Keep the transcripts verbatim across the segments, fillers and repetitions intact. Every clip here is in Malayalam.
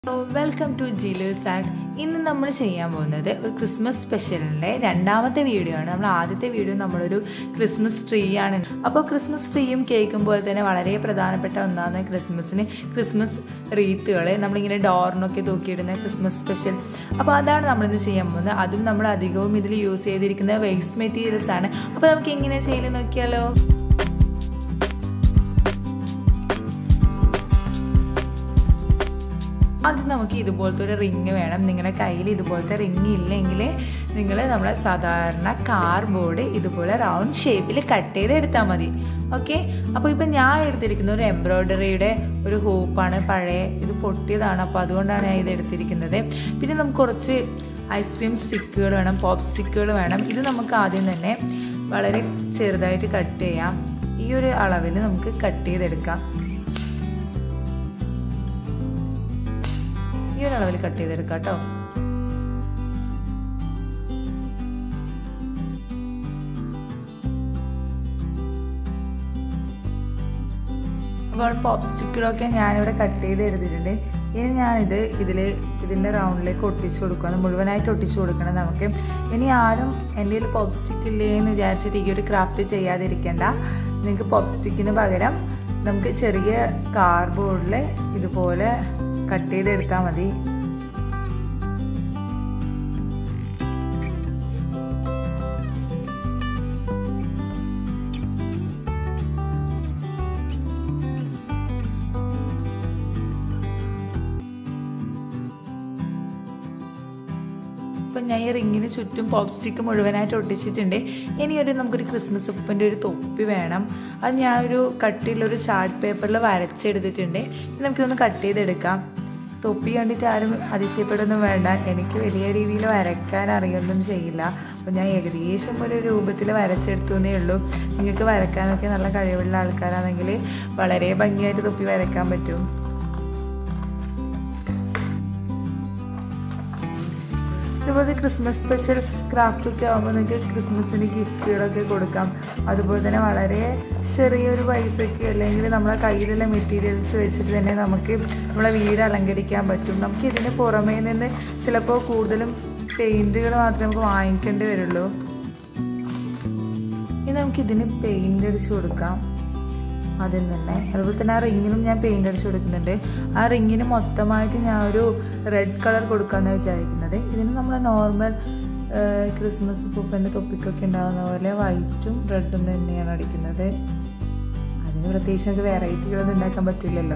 Welcome to Jiluz Art. ഇന്ന് നമ്മൾ ചെയ്യാൻ പോകുന്നത് ഒരു ക്രിസ്മസ് സ്പെഷ്യലിന്റെ രണ്ടാമത്തെ വീഡിയോ ആണ്. നമ്മൾ ആദ്യത്തെ വീഡിയോ നമ്മളൊരു ക്രിസ്മസ് ട്രീ ആണ്. അപ്പോൾ ക്രിസ്മസ് ട്രീയും കേക്കും പോലെ തന്നെ വളരെ പ്രധാനപ്പെട്ട ഒന്നാണ് ക്രിസ്മസിന് ക്രിസ്മസ് റീത്തുകൾ നമ്മളിങ്ങനെ ഡോറിനൊക്കെ തൂക്കിയിടുന്ന ക്രിസ്മസ് സ്പെഷ്യൽ. അപ്പോൾ അതാണ് നമ്മളിന്ന് ചെയ്യാൻ പോകുന്നത്. അതും നമ്മൾ അധികവും ഇതിൽ യൂസ് ചെയ്തിരിക്കുന്ന വേസ്റ്റ് മെറ്റീരിയൽസ് ആണ്. അപ്പോൾ നമുക്ക് എങ്ങനെ ചെയ്യല് നോക്കിയാലോ. ആദ്യം നമുക്ക് ഇതുപോലത്തെ ഒരു റിങ് വേണം. നിങ്ങളുടെ കയ്യിൽ ഇതുപോലത്തെ റിങ് ഇല്ലെങ്കിൽ നിങ്ങൾ നമ്മുടെ സാധാരണ കാർഡ്ബോർഡ് ഇതുപോലെ റൗണ്ട് ഷേപ്പിൽ കട്ട് ചെയ്ത് എടുത്താൽ മതി. ഓക്കെ, അപ്പോൾ ഇപ്പം ഞാൻ എടുത്തിരിക്കുന്ന ഒരു എംബ്രോയ്ഡറിയുടെ ഒരു ഹൂപ്പാണ്. പഴയ ഇത് പൊട്ടിയതാണ്, അപ്പോൾ അതുകൊണ്ടാണ് ഞാൻ ഇത് എടുത്തിരിക്കുന്നത്. പിന്നെ നമുക്ക് കുറച്ച് ഐസ്ക്രീം സ്റ്റിക്കുകൾ വേണം, പോപ്പ് സ്റ്റിക്കുകൾ വേണം. ഇത് നമുക്ക് ആദ്യം തന്നെ വളരെ ചെറുതായിട്ട് കട്ട് ചെയ്യാം. ഈ ഒരു അളവിൽ നമുക്ക് കട്ട് ചെയ്തെടുക്കാം. ഈ ഒരു അളവിൽ കട്ട് ചെയ്തെടുക്കാം കേട്ടോ. അപ്പോൾ പോപ്പ് സ്റ്റിക്കുകളൊക്കെ ഞാനിവിടെ കട്ട് ചെയ്ത് എടുത്തിട്ടുണ്ട്. ഇനി ഞാനിത് ഇതിൽ ഇതിൻ്റെ റൗണ്ടിലേക്ക് ഒട്ടിച്ചു കൊടുക്കുകയാണ്. മുഴുവനായിട്ട് ഒട്ടിച്ചു കൊടുക്കണം നമുക്ക്. ഇനി ആരും എൻ്റെ കയ്യിൽ പോപ്പ് സ്റ്റിക്ക് ഇല്ലേ എന്ന് വിചാരിച്ചിട്ട് ഈ ഒരു ക്രാഫ്റ്റ് ചെയ്യാതിരിക്കേണ്ട. നിങ്ങൾക്ക് പോപ്പ് സ്റ്റിക്കിന് പകരം നമുക്ക് ചെറിയ കാർഡ്ബോർഡിൽ ഇതുപോലെ കട്ട് ചെയ്തെടുത്താൽ മതി. ഇപ്പം ഞാൻ ഈ റിങ്ങിന് ചുറ്റും പോപ്പ് സ്റ്റിക്ക് മുഴുവനായിട്ട് ഒട്ടിച്ചിട്ടുണ്ട്. ഇനി ഒരു നമുക്കൊരു ക്രിസ്മസ് അപ്പൂപ്പൻ്റെ ഒരു തൊപ്പി വേണം. അത് ഞാനൊരു കട്ടിയുള്ളൊരു ചാർട്ട് പേപ്പറിൽ വരച്ചെടുത്തിട്ടുണ്ട്. ഇനി നമുക്കിതൊന്ന് കട്ട് ചെയ്തെടുക്കാം. തൊപ്പി കണ്ടിട്ട് ആരും അതിശയപ്പെടുന്നു വേണ്ട. എനിക്ക് വലിയ രീതിയിൽ വരയ്ക്കാൻ അറിയൊന്നും ചെയ്യില്ല. അപ്പോൾ ഞാൻ ഏകദേശം ഒരു രൂപത്തിൽ വരച്ചെടുത്തു എന്നേ ഉള്ളൂ. നിങ്ങൾക്ക് വരയ്ക്കാനൊക്കെ നല്ല കഴിവുള്ള ആൾക്കാരാണെങ്കിൽ വളരെ ഭംഗിയായിട്ട് തൊപ്പി വരയ്ക്കാൻ പറ്റും. ഇതുപോലെ ക്രിസ്മസ് സ്പെഷ്യൽ ക്രാഫ്റ്റൊക്കെ ആകുമ്പോൾ നിങ്ങൾക്ക് ക്രിസ്മസിന് ഗിഫ്റ്റുകളൊക്കെ കൊടുക്കാം. അതുപോലെ തന്നെ വളരെ ചെറിയൊരു പൈസയ്ക്ക് അല്ലെങ്കിൽ നമ്മളെ കയ്യിലുള്ള മെറ്റീരിയൽസ് വെച്ചിട്ട് തന്നെ നമുക്ക് നമ്മളെ വീട് അലങ്കരിക്കാൻ പറ്റും. നമുക്ക് ഇതിന് പുറമേ നിന്ന് ചിലപ്പോൾ കൂടുതലും പെയിൻറ്റുകൾ മാത്രമേ നമുക്ക് വാങ്ങിക്കേണ്ടി വരുള്ളൂ. ഇനി നമുക്കിതിന് പെയിൻ്റ് അടിച്ച് കൊടുക്കാം ആദ്യം തന്നെ. അതുപോലെ തന്നെ ആ റിങ്ങിനും ഞാൻ പെയിൻ്റ് അടിച്ച് കൊടുക്കുന്നുണ്ട്. ആ റിങ്ങിന് മൊത്തമായിട്ട് ഞാൻ ഒരു റെഡ് കളർ കൊടുക്കാമെന്നാണ് വിചാരിക്കുന്നത്. ഇതിന് നമ്മൾ നോർമൽ ക്രിസ്മസ് പൂപ്പൻ്റെ തൊപ്പിക്കൊക്കെ ഉണ്ടാകുന്ന പോലെ വൈറ്റും റെഡും തന്നെയാണ് അടിക്കുന്നത്. അതിന് പ്രത്യേകിച്ച് നമുക്ക് വെറൈറ്റികളൊന്നും ഉണ്ടാക്കാൻ പറ്റില്ലല്ലോ.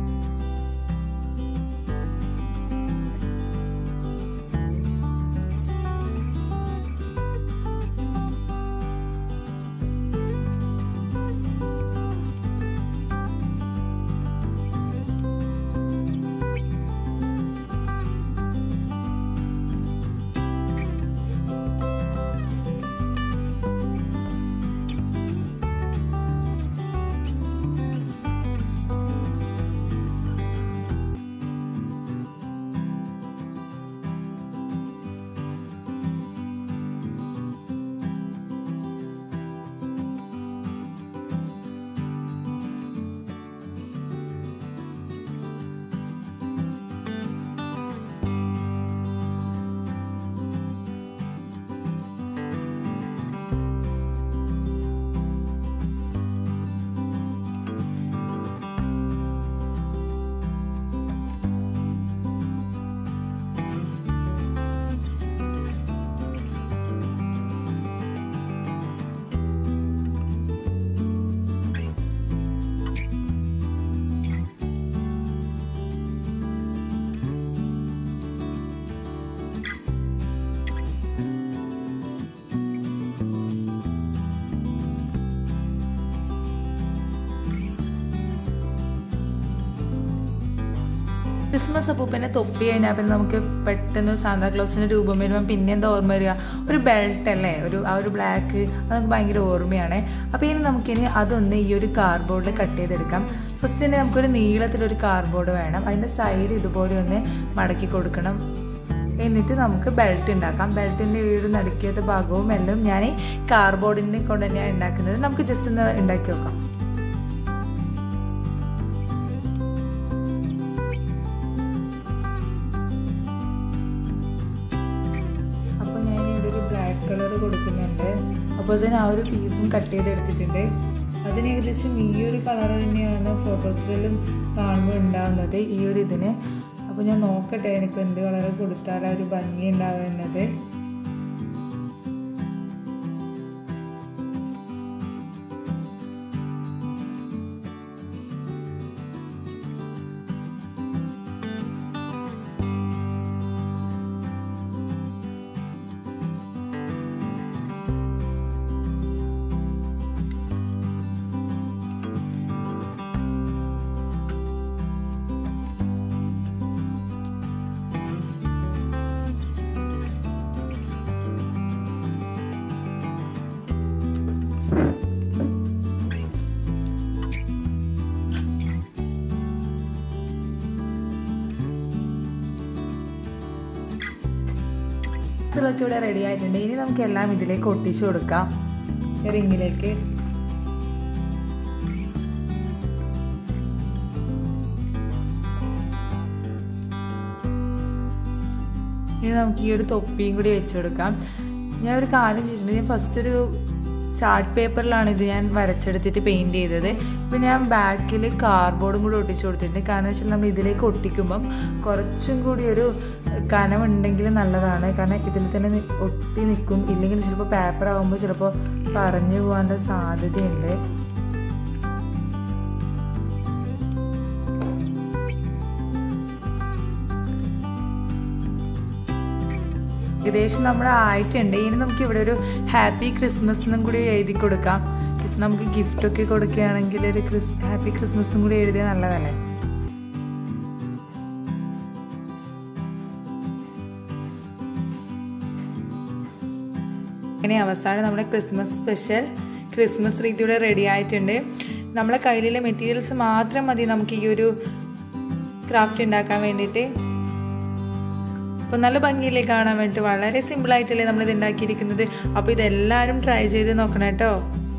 ക്രിസ്മസ് അപ്പൂപ്പനെ തൊപ്പി കഴിഞ്ഞാൽ പിന്നെ നമുക്ക് പെട്ടെന്ന് സാന്താക്ലോസിന്റെ രൂപം വരുമ്പോൾ പിന്നെ എന്താ ഓർമ്മ വരിക? ഒരു ബെൽറ്റ് അല്ലേ, ഒരു ആ ഒരു ബ്ലാക്ക്, അത് നമുക്ക് ഭയങ്കര ഓർമ്മയാണ്. അപ്പോൾ ഇനി നമുക്കിനി അതൊന്ന് ഈ ഒരു കാർഡ്ബോർഡിൽ കട്ട് ചെയ്തെടുക്കാം. ഫസ്റ്റ് തന്നെ നമുക്കൊരു നീളത്തിലൊരു കാർഡ്ബോർഡ് വേണം. അതിൻ്റെ സൈഡ് ഇതുപോലെ ഒന്ന് മടക്കി കൊടുക്കണം. എന്നിട്ട് നമുക്ക് ബെൽറ്റ് ഉണ്ടാക്കാം. ബെൽറ്റിൻ്റെ ഈ ഒരു നടുക്കിയത്തെ ഭാഗവും എല്ലാം ഞാൻ കാർഡ്ബോർഡിനെ കൊണ്ട് തന്നെയാണ് ഉണ്ടാക്കുന്നത്. നമുക്ക് ജസ്റ്റ് ഒന്ന് ഉണ്ടാക്കി നോക്കാം. അപ്പോൾ തന്നെ ആ ഒരു പീസും കട്ട് ചെയ്തെടുത്തിട്ടുണ്ട്. അതിന് ഏകദേശം ഈ ഒരു കളർ തന്നെയാണ് ഫോട്ടോസിലും കാണുമ്പോൾ ഉണ്ടാകുന്നത് ഈ ഒരു ഇതിന്. അപ്പോൾ ഞാൻ നോക്കട്ടെ എനിക്ക് എന്ത് കളർ കൊടുത്താൽ ആ ഒരു ഭംഗി ഉണ്ടാകുന്നത്. ൊക്കെ ഇവിടെ റെഡി ആയിട്ടുണ്ട്. ഇനി നമുക്ക് എല്ലാം ഇതിലേക്ക് ഒട്ടിച്ചു കൊടുക്കാം റിങ്ങിലേക്ക്. ഇനി നമുക്ക് ഈ ഒരു തൊപ്പിയും കൂടി വെച്ച് കൊടുക്കാം. ഞാൻ ഒരു കാര്യം ചെയ്തിട്ടുണ്ട്. ഞാൻ ഫസ്റ്റ് ഒരു ചാർട്ട് പേപ്പറിലാണ് ഇത് ഞാൻ വരച്ചെടുത്തിട്ട് പെയിൻറ് ചെയ്തത്. ഇപ്പം ഞാൻ ബാക്കിൽ കാർഡ്ബോർഡും കൂടി ഒട്ടിച്ചു കൊടുത്തിട്ടുണ്ട്. കാരണം വെച്ചാൽ നമ്മൾ ഇതിലേക്ക് ഒട്ടിക്കുമ്പം കുറച്ചും കൂടി ഒരു കനമുണ്ടെങ്കിൽ നല്ലതാണ്. കാരണം ഇതിൽ തന്നെ ഒട്ടി നിൽക്കും. ഇല്ലെങ്കിൽ ചിലപ്പോൾ പേപ്പർ ആകുമ്പോൾ ചിലപ്പോൾ പറഞ്ഞു പോകാനുള്ള സാധ്യതയുണ്ട്. ഏകദേശം നമ്മൾ ആയിട്ടുണ്ട്. ഇനി നമുക്ക് ഇവിടെ ഒരു ഹാപ്പി ക്രിസ്മസ് എന്നും കൂടി എഴുതി കൊടുക്കാം. നമുക്ക് ഗിഫ്റ്റൊക്കെ കൊടുക്കുകയാണെങ്കിൽ ഒരു ക്രിസ് ഹാപ്പി ക്രിസ്മസും കൂടി എഴുതിയാൽ നല്ലതല്ലേ. ഇനി അവസാനം നമ്മുടെ ക്രിസ്മസ് സ്പെഷ്യൽ ക്രിസ്മസ് റീത്തിയുടെ റെഡി ആയിട്ടുണ്ട്. നമ്മളെ കയ്യിലുള്ള മെറ്റീരിയൽസ് മാത്രം മതി നമുക്ക് ഈ ഒരു ക്രാഫ്റ്റ് ഉണ്ടാക്കാൻ വേണ്ടിയിട്ട്. അപ്പോൾ നല്ല ഭംഗിയില്ലേ കാണാൻ വേണ്ടിയിട്ട്. വളരെ സിമ്പിളായിട്ടല്ലേ നമ്മളിത് ഉണ്ടാക്കിയിരിക്കുന്നത്. അപ്പോൾ ഇതെല്ലാവരും ട്രൈ ചെയ്ത് നോക്കണം കേട്ടോ.